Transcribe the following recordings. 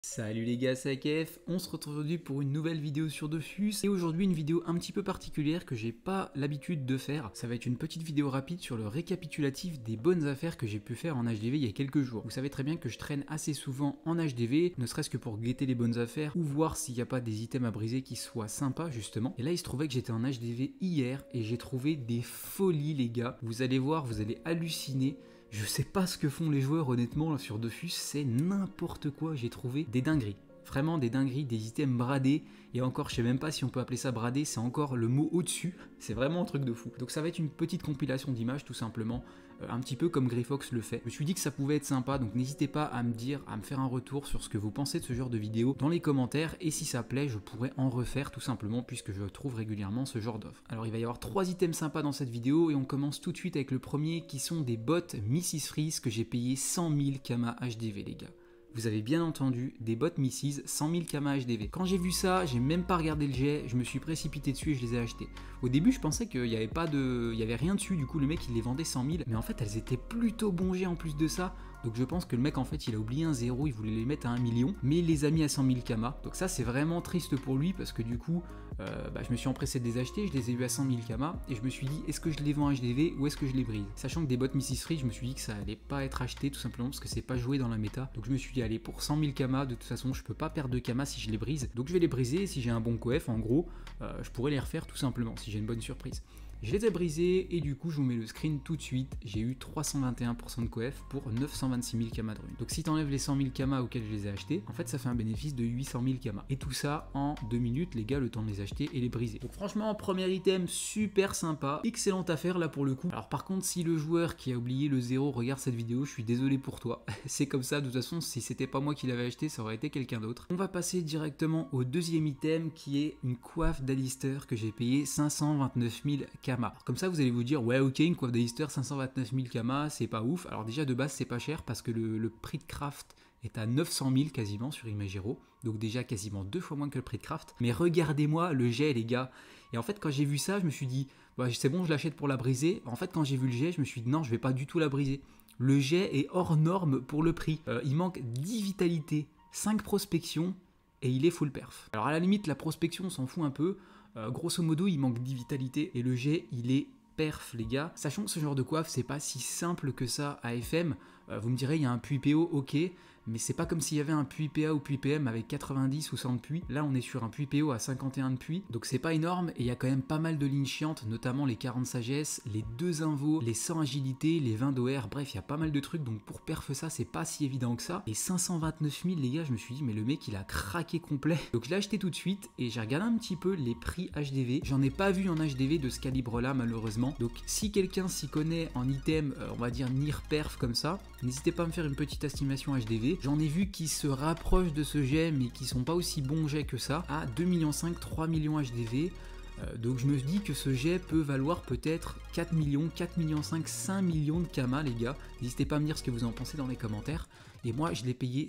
Salut les gars, c'est AKF, on se retrouve aujourd'hui pour une nouvelle vidéo sur Dofus et aujourd'hui une vidéo un petit peu particulière que j'ai pas l'habitude de faire. Ça va être une petite vidéo rapide sur le récapitulatif des bonnes affaires que j'ai pu faire en HDV il y a quelques jours. Vous savez très bien que je traîne assez souvent en HDV, ne serait-ce que pour guetter les bonnes affaires ou voir s'il n'y a pas des items à briser qui soient sympas justement. Et là il se trouvait que j'étais en HDV hier et j'ai trouvé des folies les gars. Vous allez voir, vous allez halluciner. Je sais pas ce que font les joueurs honnêtement là, sur Dofus, c'est n'importe quoi, j'ai trouvé des dingueries. Vraiment des dingueries, des items bradés, et encore je sais même pas si on peut appeler ça bradé, c'est encore le mot au-dessus, c'est vraiment un truc de fou. Donc ça va être une petite compilation d'images tout simplement, un petit peu comme Greyfox le fait. Je me suis dit que ça pouvait être sympa, donc n'hésitez pas à me dire, à me faire un retour sur ce que vous pensez de ce genre de vidéo dans les commentaires, et si ça plaît, je pourrais en refaire tout simplement, puisque je trouve régulièrement ce genre d'offre. Alors il va y avoir 3 items sympas dans cette vidéo, et on commence tout de suite avec le premier, qui sont des bots Mrs Freeze que j'ai payé 100 000 Kama HDV les gars. Vous avez bien entendu, des bots Mrs 100 000 Kama HDV. Quand j'ai vu ça, j'ai même pas regardé le jet, je me suis précipité dessus et je les ai achetés. Au début, je pensais qu'il n'y avait pas de... il y avait rien dessus, du coup le mec il les vendait 100 000, mais en fait elles étaient plutôt bon jet en plus de ça. Donc je pense que le mec en fait il a oublié un zéro, il voulait les mettre à 1 million, mais il les a mis à 100 000 Kama. Donc ça c'est vraiment triste pour lui parce que du coup je me suis empressé de les acheter, je les ai eu à 100 000 Kama et je me suis dit est-ce que je les vends en HDV ou est-ce que je les brise. Sachant que des bots Mrs Free, je me suis dit que ça allait pas être acheté tout simplement parce que c'est pas joué dans la méta. Donc je me suis dit allez pour 100 000 Kama, de toute façon je peux pas perdre de Kama si je les brise. Donc je vais les briser et si j'ai un bon coef en gros, je pourrais les refaire tout simplement si j'ai une bonne surprise. Je les ai brisés et du coup je vous mets le screen tout de suite, j'ai eu 321% de coef pour 926 000 Kama de rune. Donc si t'enlèves les 100 000 Kama auxquels je les ai achetés, en fait ça fait un bénéfice de 800 000 Kama. Et tout ça en 2 minutes les gars, le temps de les acheter et les briser. Donc franchement premier item super sympa, excellente affaire là pour le coup. Alors par contre si le joueur qui a oublié le 0 regarde cette vidéo, je suis désolé pour toi. C'est comme ça, de toute façon si c'était pas moi qui l'avais acheté ça aurait été quelqu'un d'autre. On va passer directement au deuxième item qui est une coiffe d'Alistair que j'ai payé 529 000 Kama. Alors, comme ça vous allez vous dire ouais ok une coiffe d'Alistair 529 000 Kama c'est pas ouf. Alors déjà de base c'est pas cher parce que le prix de craft est à 900 000 quasiment sur Imagero, donc déjà quasiment 2 fois moins que le prix de craft. Mais regardez-moi le jet les gars. Et en fait quand j'ai vu ça je me suis dit bah, c'est bon je l'achète pour la briser. En fait quand j'ai vu le jet je me suis dit non je vais pas du tout la briser. Le jet est hors norme pour le prix. Il manque 10 vitalité, 5 prospection et il est full perf. Alors à la limite la prospection on s'en fout un peu. Grosso modo il manque 10 vitalité et le jet il est perf les gars. Sachant que ce genre de coiffe c'est pas si simple que ça à FM. Vous me direz il y a un puits PO ok, mais c'est pas comme s'il y avait un puits PA ou puits PM avec 90 ou 100 de puits. Là on est sur un puits PO à 51 de puits, donc c'est pas énorme et il y a quand même pas mal de lignes chiantes, notamment les 40 sagesse, les 2 invos, les 100 agilité, les 20 d'OR, bref il y a pas mal de trucs, donc pour perf ça c'est pas si évident que ça. Et 529 000 les gars, je me suis dit mais le mec il a craqué complet. Donc je l'ai acheté tout de suite et j'ai regardé un petit peu les prix HDV. J'en ai pas vu en HDV de ce calibre là malheureusement, donc si quelqu'un s'y connaît en item, on va dire near perf comme ça, n'hésitez pas à me faire une petite estimation HDV. J'en ai vu qui se rapprochent de ce jet mais qui sont pas aussi bons jets que ça, à 2,5 millions, 3 millions HDV. Donc je me dis que ce jet peut valoir peut-être 4 millions, 4 millions 5, 5 millions de Kama les gars. N'hésitez pas à me dire ce que vous en pensez dans les commentaires. Et moi je l'ai payé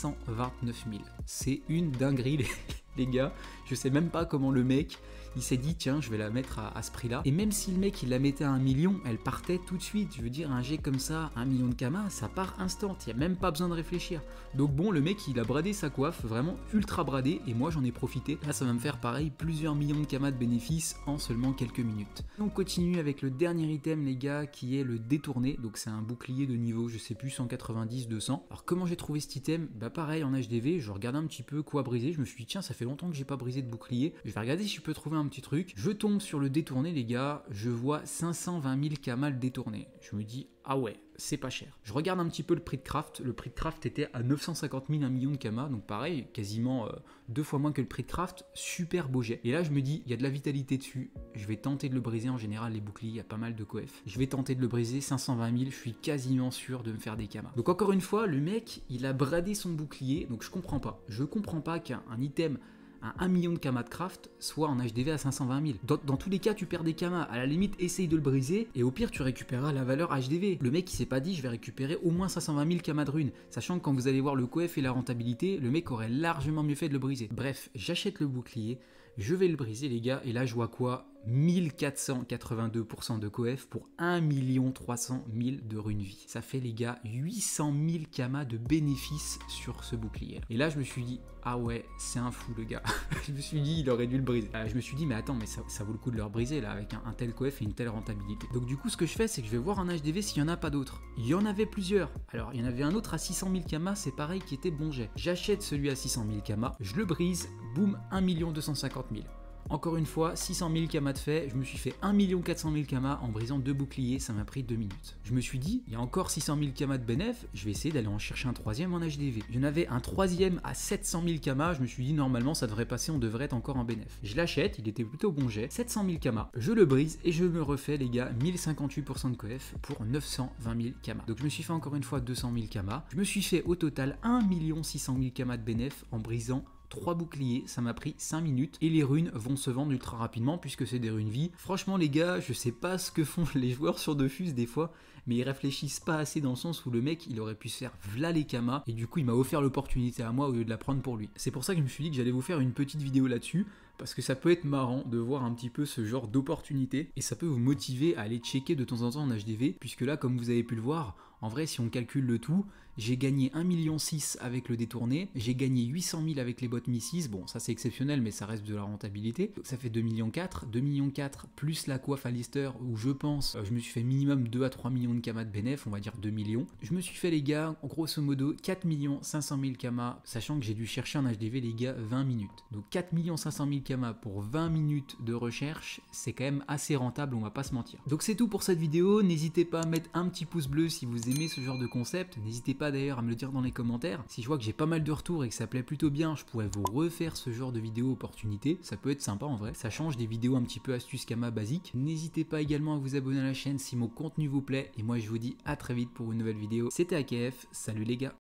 529 000. C'est une dinguerie les gars. Je sais même pas comment le mec il s'est dit tiens je vais la mettre à ce prix là. Et même si le mec il la mettait à 1 million, elle partait tout de suite. Je veux dire un jet comme ça, 1 million de Kama, ça part instant, il n'y a même pas besoin de réfléchir. Donc bon le mec il a bradé sa coiffe, vraiment ultra bradé, et moi j'en ai profité. Là ça va me faire pareil, plusieurs millions de Kama de bénéfices en seulement quelques minutes. On continue avec le dernier item les gars qui est le détourné. Donc c'est un bouclier de niveau je sais plus 190, 200. Alors comment j'ai trouvé cet item? Bah pareil en HDV, je regardais un petit peu quoi briser, je me suis dit tiens ça fait longtemps que j'ai pas brisé de bouclier, je vais regarder si je peux trouver un petit truc. Je tombe sur le détourné les gars, je vois 520 000 Kama le détourné. Je me dis ah ouais c'est pas cher. Je regarde un petit peu le prix de craft, le prix de craft était à 950 000, 1 million de Kama, donc pareil, quasiment 2 fois moins que le prix de craft, super beau jet. Et là je me dis, il y a de la vitalité dessus, je vais tenter de le briser, en général les boucliers, il y a pas mal de coef. Je vais tenter de le briser, 520 000, je suis quasiment sûr de me faire des Kama. Donc encore une fois, le mec, il a bradé son bouclier, donc je comprends pas qu'un item un 1 million de Kama de craft soit en HDV à 520 000. Dans tous les cas, tu perds des Kama. À la limite, essaye de le briser et au pire, tu récupéreras la valeur HDV. Le mec, il s'est pas dit, je vais récupérer au moins 520 000 Kama de rune. Sachant que quand vous allez voir le coef et la rentabilité, le mec aurait largement mieux fait de le briser. Bref, j'achète le bouclier, Je vais le briser les gars, et là je vois quoi? 1482% de coef pour 1 300 000 de rune vie. Ça fait les gars 800 000 kamas de bénéfices sur ce bouclier. Et là je me suis dit, ah ouais, c'est un fou le gars. Je me suis dit, il aurait dû le briser. Je me suis dit, mais attends, mais ça vaut le coup de le briser là, avec un tel coef et une telle rentabilité. Donc du coup, ce que je fais, c'est que je vais voir un HDV s'il n'y en a pas d'autres. Il y en avait plusieurs. Alors, il y en avait un autre à 600 000 kamas, c'est pareil, qui était bon jet. J'achète celui à 600 000 kamas, je le brise, boum, 1 250 000. Encore une fois, 600 000 kamas de fait, je me suis fait 1 400 000 kamas en brisant 2 boucliers, ça m'a pris 2 minutes. Je me suis dit, il y a encore 600 000 kamas de bénéf, je vais essayer d'aller en chercher un troisième en HDV. Il y en avait un troisième à 700 000 kamas, je me suis dit normalement ça devrait passer, on devrait être encore en bénéf. Je l'achète, il était plutôt bon jet, 700 000 kamas, je le brise et je me refais les gars 1058% de coef pour 920 000 kamas. Donc je me suis fait encore une fois 200 000 kamas, je me suis fait au total 1 600 000 kamas de bénéf en brisant 3 boucliers, ça m'a pris 5 minutes et les runes vont se vendre ultra rapidement puisque c'est des runes vie. Franchement les gars, je sais pas ce que font les joueurs sur Dofus des fois, mais ils réfléchissent pas assez dans le sens où le mec il aurait pu se faire v'là les kamas et du coup il m'a offert l'opportunité à moi au lieu de la prendre pour lui. C'est pour ça que je me suis dit que j'allais vous faire une petite vidéo là-dessus parce que ça peut être marrant de voir un petit peu ce genre d'opportunité et ça peut vous motiver à aller checker de temps en temps en HDV puisque là comme vous avez pu le voir, en vrai si on calcule le tout, j'ai gagné 1,6 million avec le détourné, j'ai gagné 800 000 avec les bots Missis, bon ça c'est exceptionnel mais ça reste de la rentabilité, donc ça fait 2,4 millions, 2,4 millions plus la coiffe à Lister où je pense, je me suis fait minimum 2 à 3 millions de kamas de bénéf, on va dire 2 millions. Je me suis fait les gars, grosso modo 4 500 000 kamas, sachant que j'ai dû chercher un HDV les gars 20 minutes. Donc 4 500 000 kamas pour 20 minutes de recherche, c'est quand même assez rentable, on va pas se mentir. Donc c'est tout pour cette vidéo, n'hésitez pas à mettre un petit pouce bleu si vous aimez ce genre de concept, n'hésitez pas d'ailleurs à me le dire dans les commentaires. Si je vois que j'ai pas mal de retours et que ça plaît plutôt bien, je pourrais vous refaire ce genre de vidéo opportunité. Ça peut être sympa en vrai. Ça change des vidéos un petit peu astuces Kama basiques. N'hésitez pas également à vous abonner à la chaîne si mon contenu vous plaît. Et moi je vous dis à très vite pour une nouvelle vidéo. C'était AKF, salut les gars.